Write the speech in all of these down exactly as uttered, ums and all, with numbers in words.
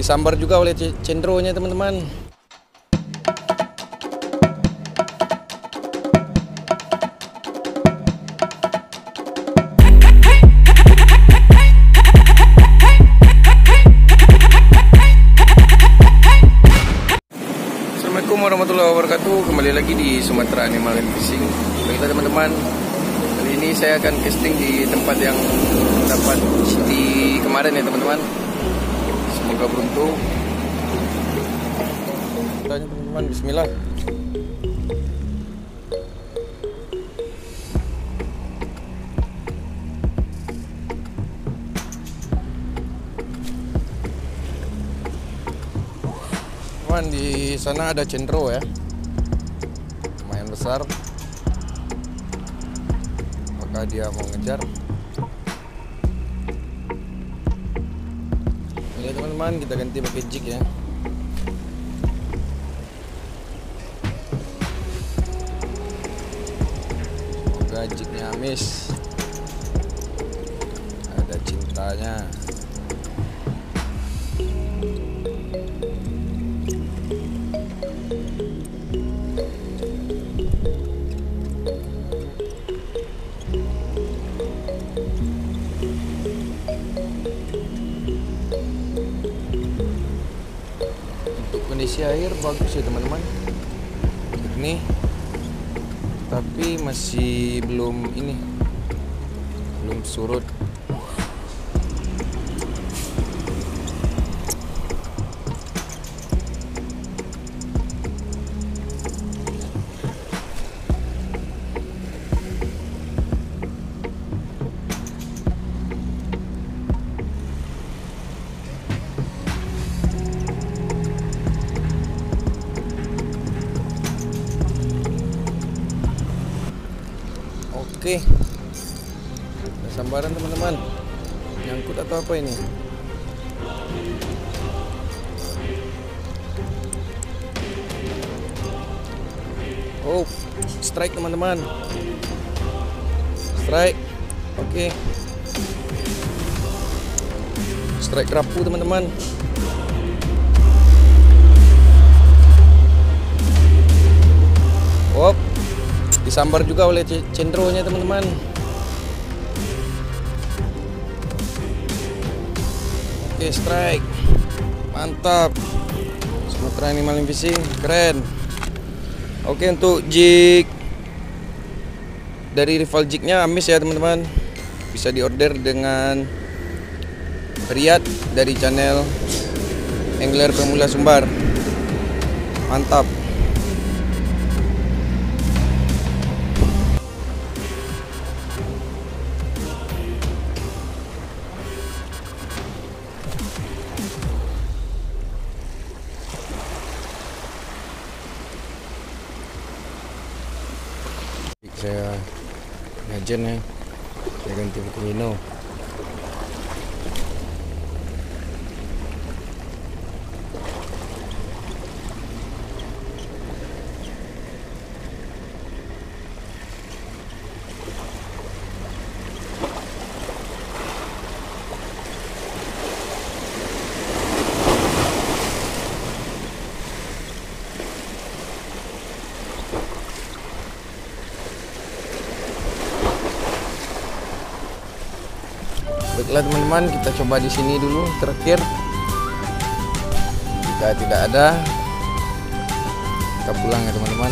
disambar juga oleh cendronya teman-teman. Assalamualaikum warahmatullahi wabarakatuh. Kembali lagi di Sumatera Animal and Fishing. Baiklah teman-teman, kali ini saya akan casting di tempat yang dapat di kemarin ya teman-teman. Semoga beruntung. Tanya teman-teman, bismillah. Teman, di sana ada cendro ya, lumayan besar. Apakah dia mau ngejar? Oke teman-teman, kita ganti pakai jig ya. Semoga jignya amis, ada cintanya. Kondisi air bagus ya teman-teman, ini tapi masih belum ini belum surut. Oke, ada sambaran teman-teman, nyangkut atau apa ini? Oh, strike teman-teman, strike. Oke, strike kerapu teman-teman. Wop, disambar juga oleh cendronya teman-teman. Oke, strike, mantap. Sumatera Animal and Fishing, keren. Oke, untuk jig dari rival jignya amis ya teman-teman, bisa diorder dengan Riyad dari channel Angler Pemula Sumbar. Mantap. Saya ngajen ya, saya ganti pakai Hino. Baiklah teman-teman, kita coba di sini dulu terakhir. Jika tidak ada, kita pulang ya teman-teman.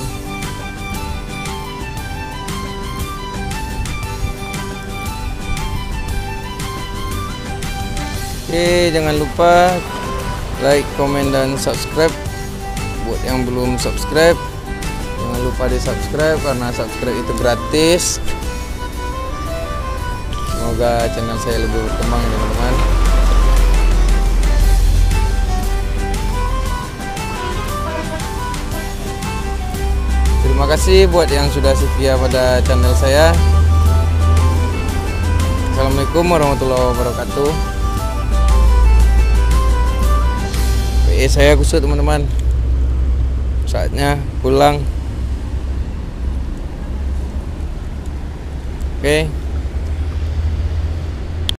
Oke, jangan lupa like, comment, dan subscribe. Buat yang belum subscribe, jangan lupa di subscribe karena subscribe itu gratis. Semoga channel saya lebih berkembang teman-teman. Terima kasih buat yang sudah setia pada channel saya. Assalamualaikum warahmatullahi wabarakatuh. P E saya kusut teman-teman, saatnya pulang. Oke.